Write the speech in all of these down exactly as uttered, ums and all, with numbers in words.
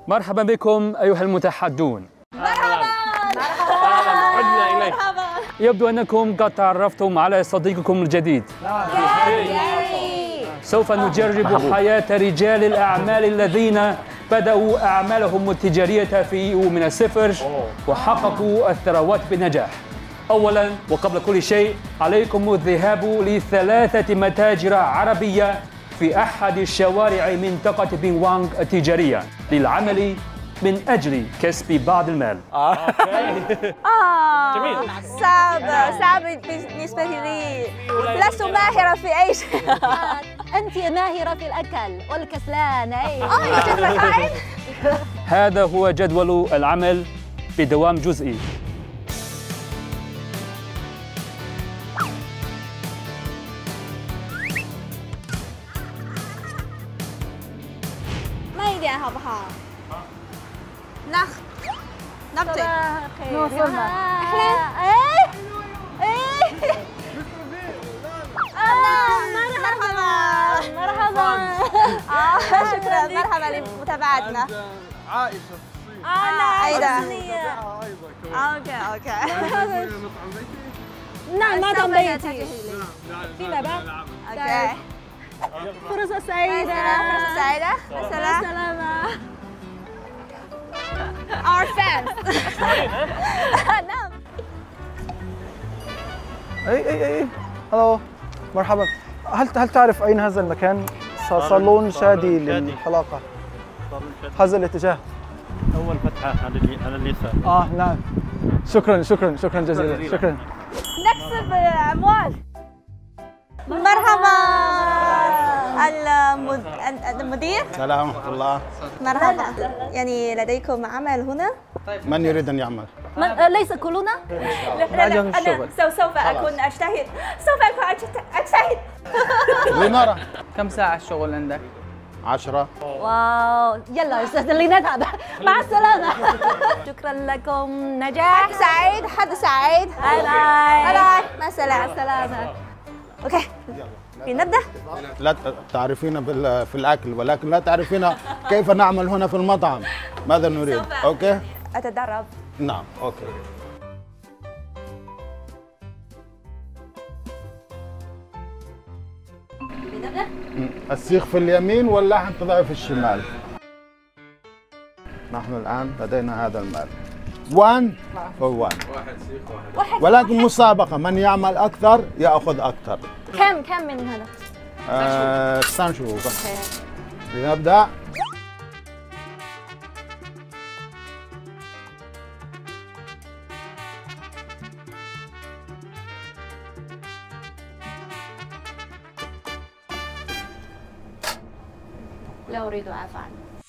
مرحبا بكم أيها المتحدون. مرحبا. عدنا إليك. يبدو أنكم قد تعرفتم على صديقكم الجديد. سوف نجرب حياة رجال الأعمال الذين بدأوا أعمالهم التجارية في من الصفر وحققوا الثروات بنجاح. أولاً وقبل كل شيء عليكم الذهاب لثلاثة متاجر عربية في أحد الشوارع منطقة بين وانغ التجارية للعمل من أجل كسب بعض المال. آه جميل. صعب صعب بالنسبة لي، لست ماهرة في أي شيء. أنت ماهرة في الأكل والكسلان. أي آه هذا هو جدول العمل بدوام جزئي. نخ نبتة وصلنا. إيه إيه مرحبا مرحبا. شكرا مرحبا لمتابعتنا. عائشة أنا أيضا. أوكي أوكي نعم مطعم بيتي فيما بعد. أوكي. فرصة سعيدة. فرصة سعيدة. السلام. سلامة. Our fans. نعم. اي اي اي هلو مرحبا. هل هل تعرف اين هذا المكان؟ صالون شادي للحلاقه. هذا الاتجاه. اول فتحه على على اليسار. اه نعم. شكرا شكرا شكرا جزيلا. شكرا. نكسب أموال. مرحبا المدير. السلام ورحمة الله. مرحبا. يعني لديكم عمل هنا؟ من يريد أن يعمل؟ من آه، ليس كلنا؟ لا لا أنا سوف أكون أجتهد. سوف أكون أجتهد. لنرى. كم ساعة الشغل عندك؟ عشرة. واو يلا أستاذ لنذهب. مع السلامة. شكرا لكم. نجاح سعيد. حد سعيد. باي باي. باي. مع السلامة. مع السلامة. أوكي نبدأ. لا تعرفين في الأكل ولكن لا تعرفين كيف نعمل هنا في المطعم. ماذا نريد؟ أوكي؟ أتدرب. نعم أوكي. السيخ في اليمين واللحم تضعه في الشمال. نحن الآن لدينا هذا المال. وان فور وان. واحد. ولكن مسابقة من يعمل أكثر يأخذ أكثر. كم كم من هذا؟ آه سنشوف. لنبدأ. لا أريد عفوا.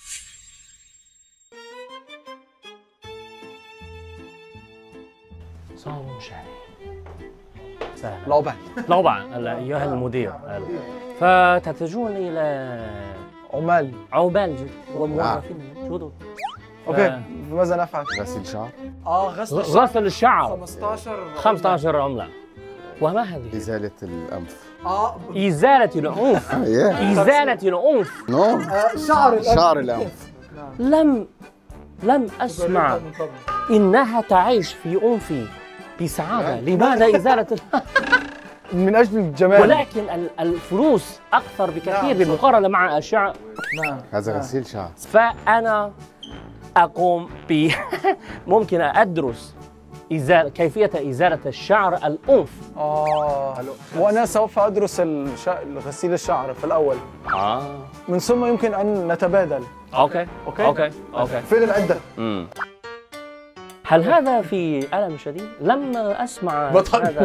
صالون شعري. سهل. 老板老板 أيها المدير. فتحتاجون إلى عمال. عمال وموظفين جدد. اوكي ماذا نفعل؟ غسيل شعر. اه غسل غسل الشعر. خمسطعش خمسة عشر عملة. وما هذه؟ إزالة الأنف. اه إزالة الأنف. إزالة الأنف. نو. شعر الأنف. شعر الأنف. لم لم أسمع إنها تعيش في أنفي بسعادة. لماذا إزالة من أجل الجمال. ولكن الفلوس أكثر بكثير بالمقارنة مع الشعر. نعم. هذا غسيل شعر. فأنا أقوم ب ممكن أدرس إزالة كيفية إزالة الشعر الأنف. آه وأنا سوف أدرس الش... غسيل الشعر في الأول. آه من ثم يمكن أن نتبادل. أوكي أوكي أوكي أوكي. فين العدة؟ مم. هل هذا في ألم شديد؟ لم أسمع بطل. هذا.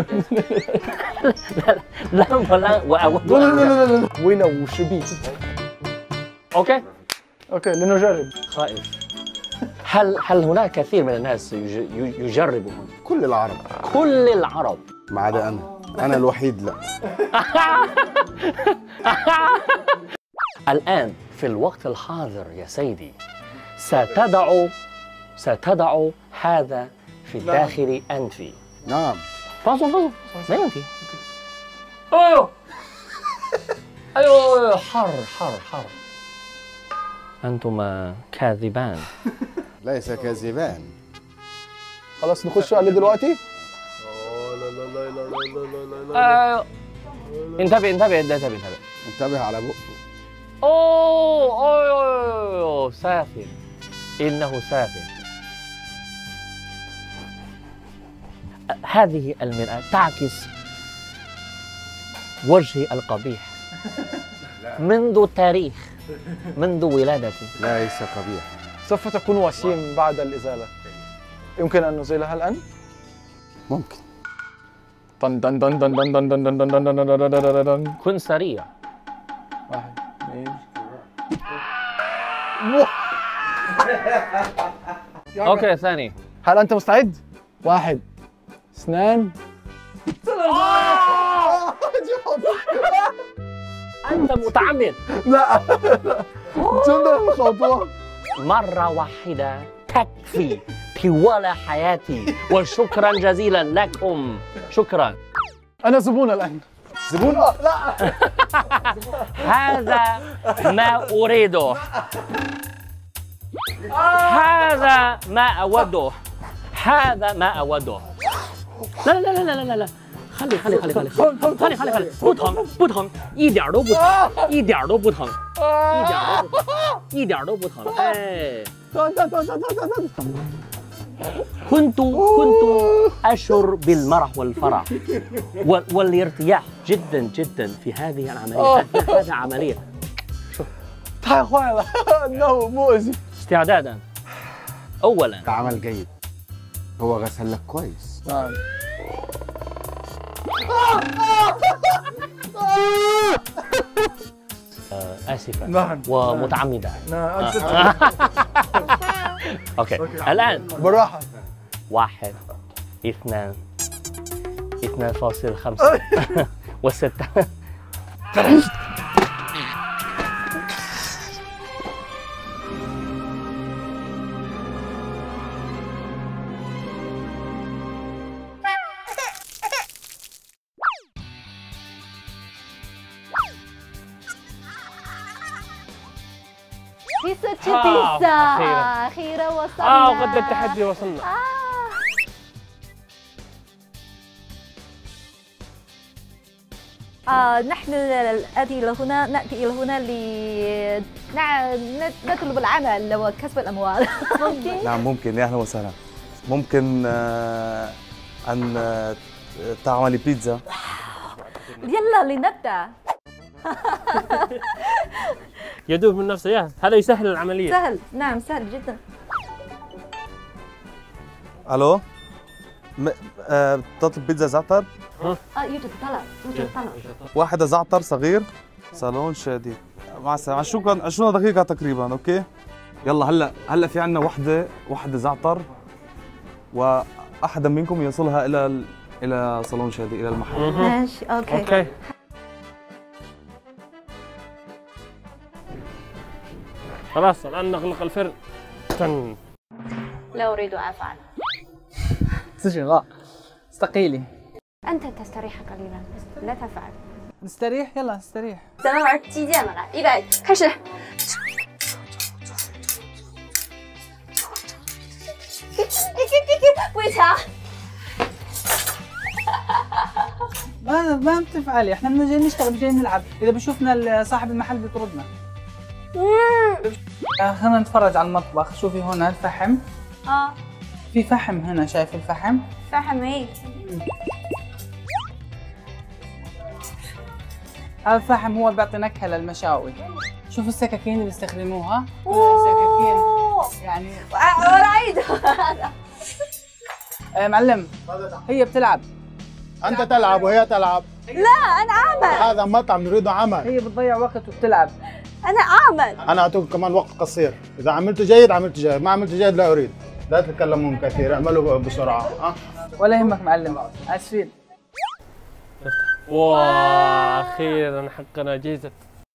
لم ولا وأود. لا لا لا لا وين وشبي. أوكي أوكي لنجرب. خائف. هل هل هناك كثير من الناس يج- يجربون؟ كل العرب. كل العرب. ما عدا أنا. أنا الوحيد لا. الآن في الوقت الحاضر يا سيدي ستضع ستضع هذا في داخل أنفي. نعم. فاصل فاصل ما يمكن. أيوه أيوه حر حر حر. أنتما كاذبان. ليس كاذبان. خلاص نخش عليه دلوقتي. آه. انتبه انتبه انتبه انتبه انتبه على بقه. أوه أوه أوه أوه سافل، إنه سافل. هذه المرآة تعكس وجهي القبيح منذ التاريخ، منذ ولادتي. ليس قبيح. سوف تكون وسيم بعد الإزالة. يمكن أن نزيلها الآن؟ ممكن. طن دن دن دن دن دن دن دن دن دن دن دن دن. كن سريع. واحد اثنين. أوكي ثاني. هل أنت مستعد؟ واحد اثنان. أنت متعمد. لا جدا خطوة. مرة واحدة تكفي طوال حياتي، وشكرا جزيلا لكم. شكرا. أنا زبون الآن. زبون؟ لا. هذا ما أريده، هذا ما أوده، هذا ما أوده. لا لا لا لا لا لا 看里看里看里看里看里看里看里看里，不疼不疼，一点都不疼，一点都不疼，一点都不疼，一点都不疼。哎， كنت كنت أشعر بالمرح والفرح والارتياح جدا جدا في هذه العملية. هذه عملية 太坏了 إنه مؤذي. استعدادا. أولا عمل جيد. هو غسل لك كويس. نعم. آسفة نعم. ومتعمدة. نعم. أوكي الآن بالراحة. واحد اثنان اثنان فاصل خمسة وستة. بيتزا بيتزا أخيراً. أخيرا وصلنا. آه وقد التحدي وصلنا. آه. آه نحن نأتي إلى هنا نأتي إلى هنا ل نطلب العمل وكسب الأموال. ممكن؟ نعم ممكن. يا أهلا وسهلا. ممكن آه أن آه تعملي بيتزا. يلا لنبدأ. يدوب من نفسه. يا هذا يسهل العملية. سهل. نعم سهل جدا. ألو م... آه تطلب بيتزا زعتر؟ اه يوجد طلب يوجد طلب. واحدة زعتر صغير صالون شادي. مع السلامة. عشرون عشرون دقيقة تقريبا. أوكي يلا هلا هلا في عندنا وحدة وحدة زعتر، وأحدا منكم يوصلها إلى ال... إلى صالون شادي إلى المحل. ماشي أوكي. أوكي. خلاص الآن نغلق الفرن. تن. لا أريد عفوا. سجن استقيلي. أنت تستريح قليلا. لا تفعل. نستريح يلا نستريح. 咱们玩击剑了，来，预备，开始。不会强。 ما ما بتفعلي، احنا بدنا جايين نشتغل مش جايين نلعب، إذا بشوفنا صاحب المحل بيطردنا. خلينا نتفرج على المطبخ، شوفي هون الفحم. اه في فحم هنا، شايف الفحم؟ فحم ايه؟ هذا الفحم هو اللي بيعطي نكهة للمشاوي. شوفوا السكاكين اللي بيستخدموها، كلها سكاكين يعني. ورعيد. آه معلم هي بتلعب. أنت تلعب وهي تلعب. لا أنا أعمل. هذا مطعم نريده عمل. هي بتضيع وقت وبتلعب. أنا أعمل. أنا أعطيكم كمان وقت قصير. إذا عملت جيد عملت جيد، ما عملت جيد لا أريد. لا تتكلمون كثير، اعملوا بسرعة. أه؟ ولا يهمك معلم، آسفين. وأخيرا حقنا جيزة.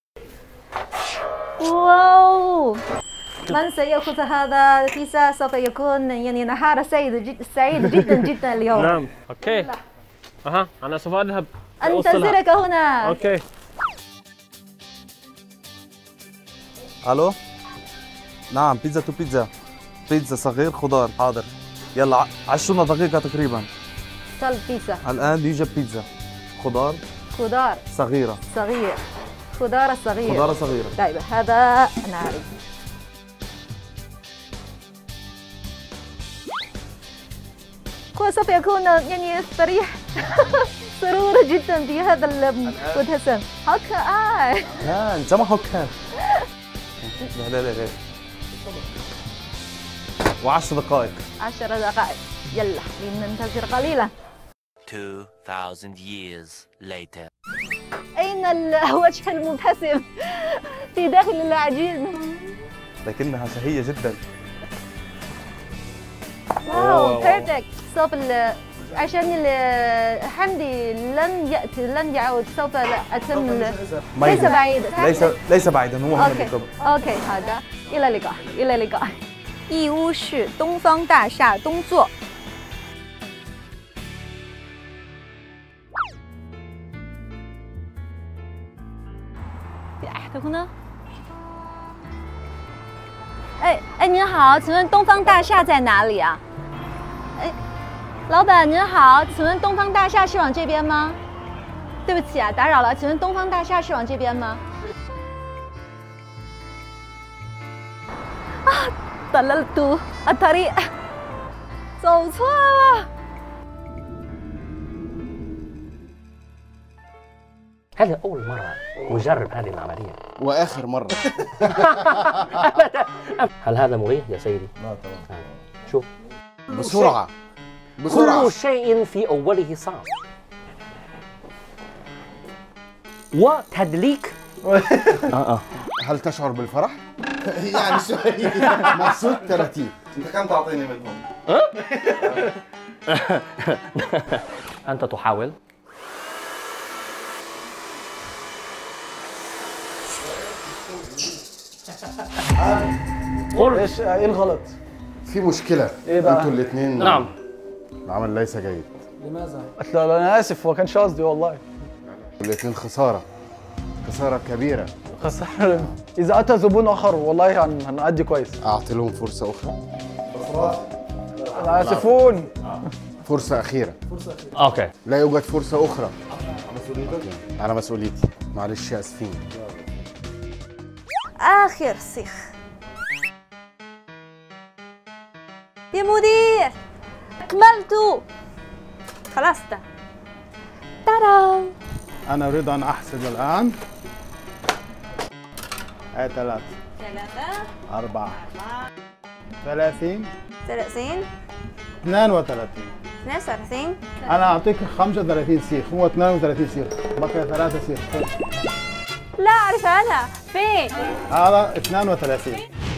واو. من سيأخذ هذا البيتزا سوف يكون يعني نهار سعيد جد سعيد جدا جدا اليوم. نعم اوكي. اها انا سوف اذهب انتظرك هنا. اوكي. ألو نعم بيتزا تو بيتزا. بيتزا صغير خضار. حاضر. يلا عشونا دقيقة تقريبا. طلب بيتزا. الآن يوجد بيتزا خضار خضار صغيرة. صغير. خضار صغير. خضار صغيرة. طيب هذا أنا أعرف. وسوف يكون يعني فريح سرور جدا بهذا المدهسم. هكا آه. لا انت ما هكا. لا لا لا لا. وعشر دقائق. عشر دقائق. يلا لننتظر قليلا. two thousand years later. أين الوجه المبتسم في داخل العجين؟ لكنها شهية جدا. واو بيرفكت. سوف عشان حمدي لن يأتي لن يعود سوف أتم ليس بعيد. ليس ليس بعيدا هو هنا أوكي بالضبط. أوكي 好的 إلى اللقاء إلى اللقاء. 义乌市东方大厦东座。 في أحد هنا؟ 哎哎，您好，请问东方大厦在哪里啊？哎，老板您好，请问东方大厦是往这边吗？对不起啊，打扰了，请问东方大厦是往这边吗？啊，ضللت الطريق， 走错了。 هذه أول مرة نجرب هذه العملية. وآخر مرة. هل هذا مريح يا سيدي؟ لا طبعا. شوف. بسرعة. بسرعة. كل شيء في أوله صعب. وتدليك. آه آه. هل تشعر بالفرح؟ يعني شوي مبسوط ترتيب. أنت كم تعطيني منهم؟ أنت تحاول. ايش ايه الغلط؟ في مشكلة. ايه بقى؟ انتوا الاثنين. نعم. العمل ليس جيد. لماذا؟ قلت له انا اسف هو كانش قصدي والله. الاثنين خسارة. خسارة كبيرة. خسارة. إذا أتى زبون آخر والله هن هنأدي كويس. أعطي لهم فرصة أخرى. أنا آسفون. فرصة أخيرة. فرصة أخيرة. أوكي. لا يوجد فرصة أخرى. على مسؤوليتي. معلش آسفين. آخر سيخ. يا مدير أكملت. خلصت. ترى أنا أريد أن أحسب الآن. هاي ثلاثة. ثلاثة. أربعة. ثلاثين. ثلاثين. اثنين وثلاثين. اثنين وثلاثين. أنا أعطيك خمسة وثلاثين سيخ، هو اثنين وثلاثين سيخ، بقي ثلاثة سيخ. لا أعرف أنا، فين؟ هذا اثنين وثلاثين.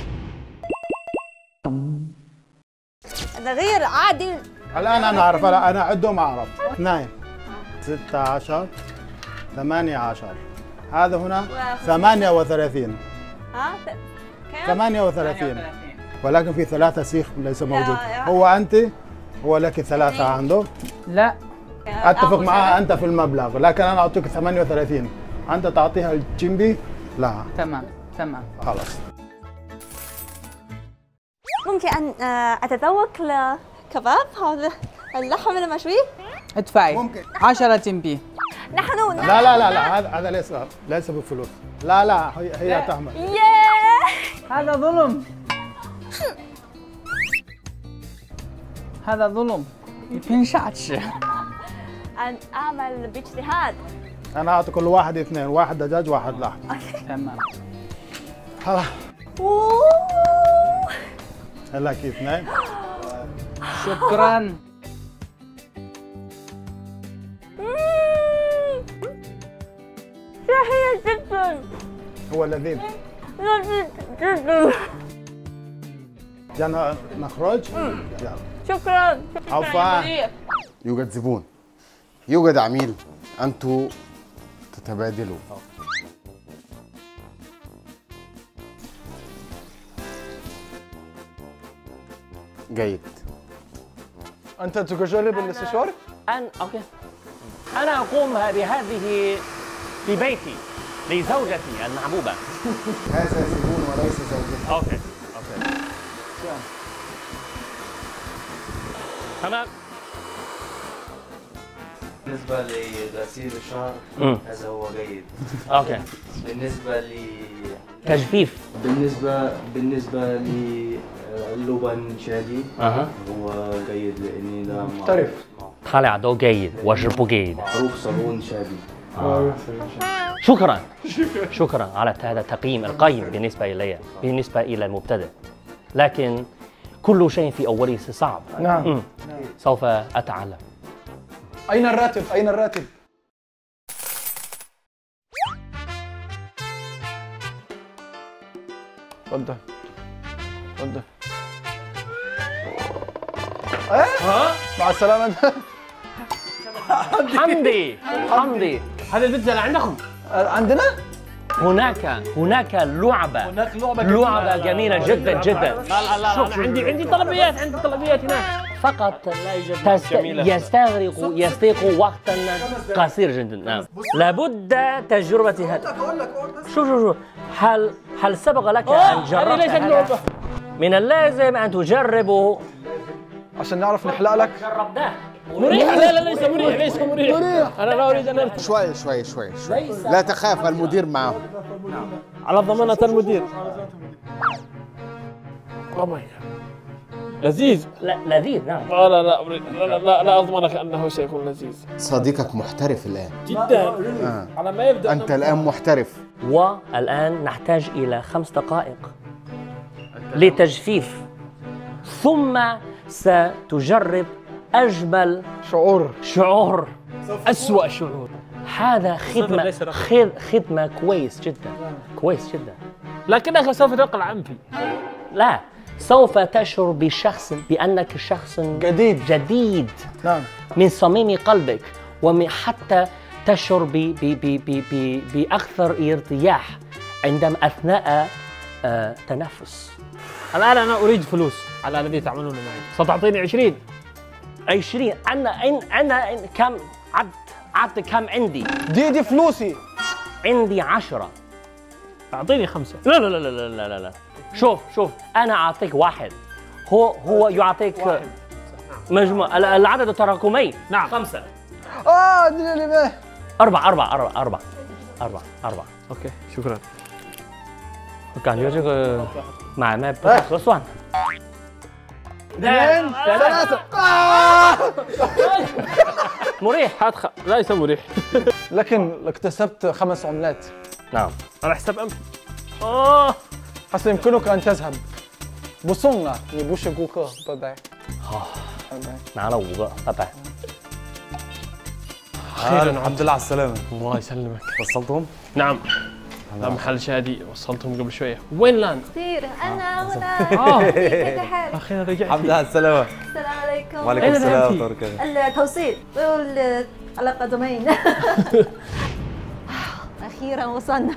هذا غير عادي. الآن أنا أعرف، أنا أعدهم أعرف. اثنين. ستة عشر. ثمانية عشر. هذا هنا ثمانية وثلاثين. ها؟ كم؟ ثمانية وثلاثين. ولكن في ثلاثة سيخ ليس موجود. هو أنت هو لك ثلاثة عنده. لا. أتفق معها أنت في المبلغ، لكن أنا أعطيك ثمانية وثلاثين. أنت تعطيها الجنبي؟ لا. تمام تمام. خلاص. ممكن أن أتذوق الكباب هذا اللحم المشوي؟ ادفعي. ممكن. عشرة جنبي. نحن لا لا لا لا هذا هذا ليس ليس بفلوس. لا لا هي هي تحمل. هذا ظلم. هذا ظلم. 你凭啥吃？ أن أعمل باجتهاد. أنا أعطي كل واحد اثنين، واحد دجاج واحد لحم. تمام. ها. لك اثنين. شكرا. شهية جدا. هو لذيذ. لذيذ جدا. جانا نخرج؟ يلا. شكرا. عفوا. يوجد زبون. يوجد عميل. أنتوا تتبادلوا. جيد. أنت تجرب الاستشوار؟ أنا أوكي. أنا أقوم بهذه في بيتي لزوجتي المحبوبة. هذا زبون وليس زوجتي. أوكي. أوكي. تمام. بالنسبة لغسيل الشعر هذا هو جيد. اوكي. بالنسبة ل تجفيف. بالنسبة بالنسبة للبن شادي اها هو جيد لأني ده محترف. طالع ضوء جيد وجربه جيد. معروف صابون شادي. آه. شكرا شكرا على هذا التقييم القيم بالنسبة إلي بالنسبة إلى المبتدئ، لكن كل شيء في أوله صعب. نعم. م. سوف أتعلم. أين الراتب؟ أين الراتب؟ تفضل تفضل. ايه؟ مع السلامة. حمدي حمدي هذه البيتزا اللي عندكم؟ عندنا؟ هناك هناك لعبة هناك لعبة لعبة جميلة جدا جدا. لا لا لا شوف أنا عندي عندي طلبيات عندي طلبيات هناك فقط تست... يستغرق يستغرق وقتا قصير جدا. نعم لابد تجربة هذا. شوف شوف شوف هل هل سبق لك أن جربت هذا؟ من اللازم أن تجربه عشان نعرف نحلق لك. جربناه مريح. لا لا ليس مريح ليس مريح. أنا لا أريد أن أرتاح. شوي شوي شوي شوي لا تخاف المدير معه. على ضمانة المدير. أوه ماي لذيذ. لا لذيذ نعم. لا لا لا لا لا, لا أضمنك أنه سيكون لذيذ. صديقك محترف الآن جدا. آه. على ما يبدأ أنت الآن محترف. والآن نحتاج إلى خمس دقائق لتجفيف، ثم ستجرب أجمل شعور شعور أسوأ شعور. هذا خدمة خدمة كويس جدا كويس جدا، لكنك سوف تقلع عنفي. لا سوف تشعر بشخص بأنك شخص جديد جديد نعم من صميم قلبك، وحتى تشعر ب ب ب ب ب بأكثر ارتياح عندما أثناء آه تنفس. الآن أنا أريد فلوس على الذي تعملون معي. ستعطيني عشرين. عشرين. أنا إن أنا إن كم عد عد كم عندي؟ دي دي فلوسي. عندي عشرة. أعطيني خمسة. لا لا لا لا لا لا لا. شوف شوف أنا أعطيك واحد، هو هو يعطيك واحد. مجموع العدد التراكمي. نعم خمسة. آه دي اللي ما أربعة أربعة أربعة أربعة أربعة أربعة. أوكي شكرا. 我感觉这个买卖不太合算。 اثنين ثلاثة. مريح. هات خ... ليس مريح. لكن اكتسبت خمس عملات. نعم. على حساب أنفي. آه. حسن يمكنك أن تذهب. 不送了，你不是顾客，拜拜。 好，拿了五个，拜拜。 أخيراً الحمد لله على السلامة. الله يسلمك. وصلتهم؟ نعم. هذا محل شادي وصلتهم قبل شوية. وين الآن؟ كثير أنا هنا. كيف حالك؟ أخيراً رجعت. الحمد لله على السلامة. السلام عليكم. وعليكم السلام ورحمة الله. التوصيل على قدمين. أخيراً وصلنا.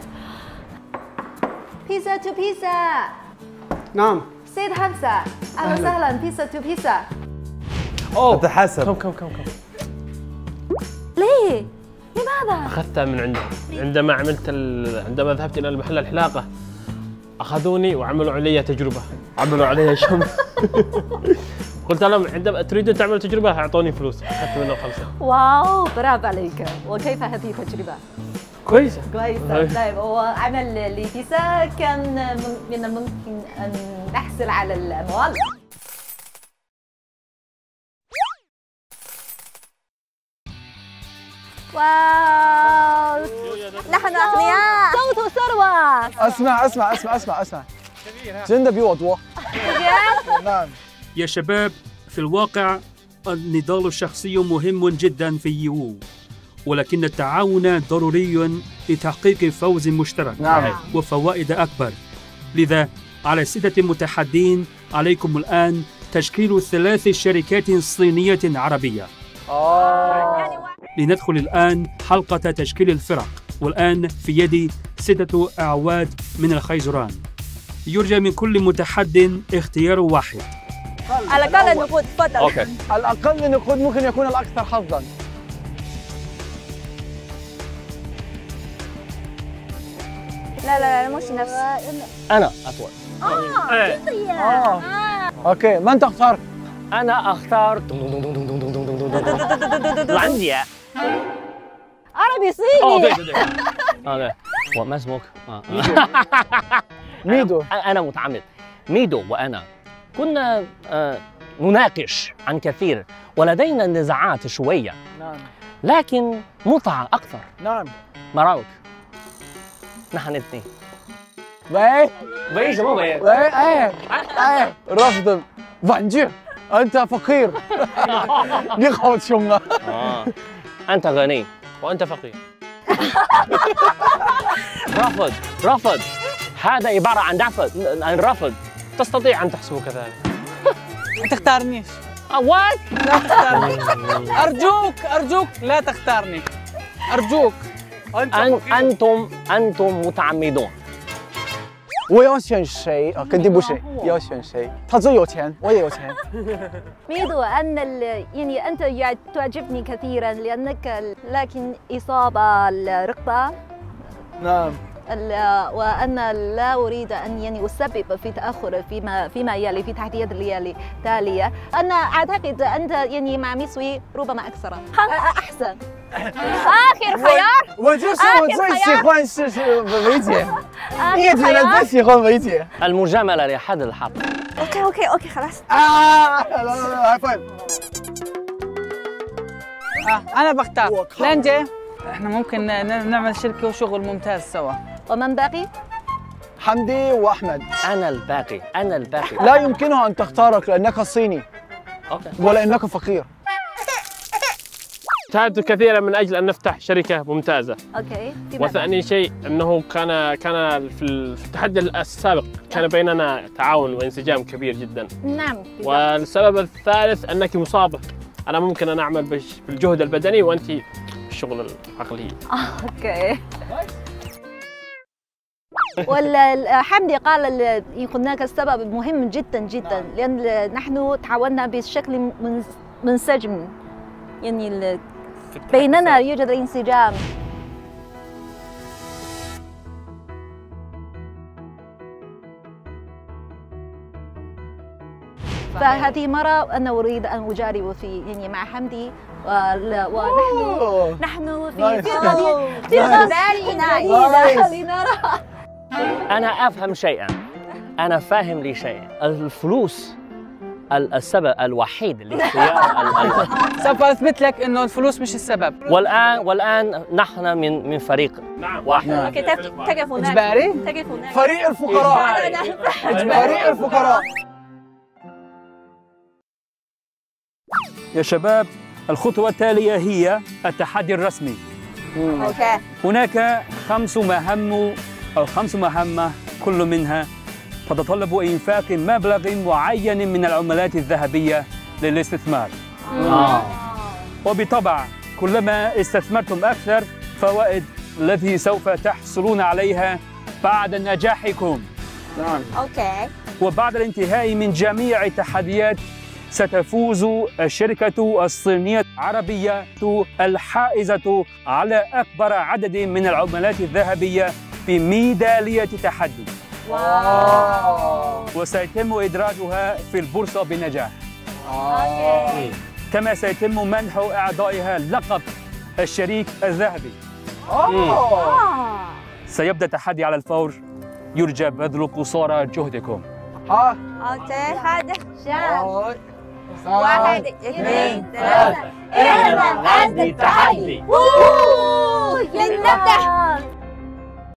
بيتزا تو بيتزا. نعم. سيد حمزة أهلا وسهلا. بيتزا تو بيتزا. أوه تتحاسب. كم كم كم كم. ليه؟ لماذا؟ أخذتها من عندهم عندما عملت ال... عندما ذهبت إلى المحل الحلاقة أخذوني وعملوا علي تجربة، عملوا علي شم. قلت لهم عندما تريدون تعملوا تجربة أعطوني فلوس، أخذت منهم خمسة. واو برافو عليك. وكيف هذه التجربة؟ كويسة. كويسة. طيب وعمل لبيتزا كان من الممكن أن نحصل على الأموال. واو نحن أغنياء. صوت ثروة. اسمع اسمع اسمع اسمع اسمع.真的比我多. نعم. يا شباب في الواقع النضال الشخصي مهم جدا في يوو، ولكن التعاون ضروري لتحقيق فوز مشترك نعم. وفوائد أكبر. لذا على السادة المتحدين عليكم الآن تشكيل ثلاث شركات صينية عربية. آه. لندخل الآن حلقة تشكيل الفرق، والآن في يدي ستة أعواد من الخيزران. يرجى من كل متحد اختيار واحد. على الأقل نقود. تفضل. أوكي. الأقل نقود ممكن يكون الأكثر حظاً. لا لا لا مش نفس. أنا أطول. آه جدية. آه اوكي من تختار؟ انا اختار فنلندا. عربي اه صيني. ده ده اه ده وما اسمك؟ آه. ميدو. انا متعمد. ميدو وانا كنا آه نناقش عن كثير ولدينا نزاعات شويه. نعم. لكن متعه اكثر. نعم. مراوك نحن الاثنين. 喂喂什么喂喂哎哎رفض فانجي انت فقير. 你好穷啊 آه. انت غني وانت فقير. رفض رفض هذا عباره عن رفض عن رفض. تستطيع ان تحسبه كذلك. ما تختارنيش. وات؟ لا تختارني. ارجوك ارجوك لا تختارني. ارجوك. أن انتم انتم متعمدون. 我要选谁啊？肯定不是，要选谁？他最有钱，我也有钱。 ميدو أن ال- يعني أنت يع- تعجبني كثيرا لأنك لكن إصابة الرقبة. نعم. ال- وأنا لا أريد أن يعني أسبب في تأخر فيما فيما يلي في تحديات الليالي التالية. أنا أعتقد أنت يعني مع ميسوي ربما أكثر أ- أحسن. آخر خيار. 我就是我最喜欢是是维姐， آخر 叶姐人最 خيار. 喜欢维姐。 المجامله لحد الحق. اوكي اوكي اوكي خلاص. آه لا لا لا هاي فايف. آه انا بختار لانجي. احنا ممكن ن- نعمل شركه وشغل ممتاز سوا. ومن باقي؟ حمدي واحمد. انا الباقي انا الباقي. لا يمكنها ان تختارك لانك صيني. اوكي. ولانك فقير. اجتهدت كثيرا من اجل ان نفتح شركه ممتازه. اوكي. وثاني شيء انه كان كان في التحدي السابق كان بيننا تعاون وانسجام كبير جدا. نعم. والسبب الثالث انك مصابه. انا ممكن ان اعمل بالج- بالجهد البدني وانت بالشغل العقلي. اوكي. والحمدي قال ال- هناك السبب مهم جدا جدا لان نحن تعاوننا بشكل من- منسجم يعني ال- بيننا يوجد انسجام. فهذه مرة أنا أريد أن أجارب في يعني مع حمدي وال- ونحن نحن في في قضية في قضية لنرى. انا افهم شيئا. انا فاهم لي شيء. الفلوس ال- السبب الوحيد لاختيار ال- ال- سوف اثبت لك انه الفلوس مش السبب. والان والان نحن من من فريق واحد. اوكي تف- تقف هناك. إجباري؟ تقف هناك. فريق الفقراء. فريق الفقراء. يا شباب الخطوة التالية هي التحدي الرسمي. اوكي. هناك خمس مهام أو خمس مهمة كل منها تتطلب إنفاق مبلغ معين من العملات الذهبية للاستثمار. آه. وبطبع كلما استثمرتم أكثر فوائد التي سوف تحصلون عليها بعد نجاحكم. نعم. اوكي. وبعد الانتهاء من جميع التحديات ستفوز الشركة الصينية العربية الحائزة على أكبر عدد من العملات الذهبية بميدالية تحدي. واو. وسيتم إدراجها في البورصة بنجاح. اوكي. كما سيتم منح أعضائها لقب الشريك الذهبي. آه. سيبدأ التحدي على الفور. يرجى بذل قصارى جهدكم. ها. اوكي هذا واحد. واحد اثنين ثلاثة. احنا عند التحدي. لنبدأ.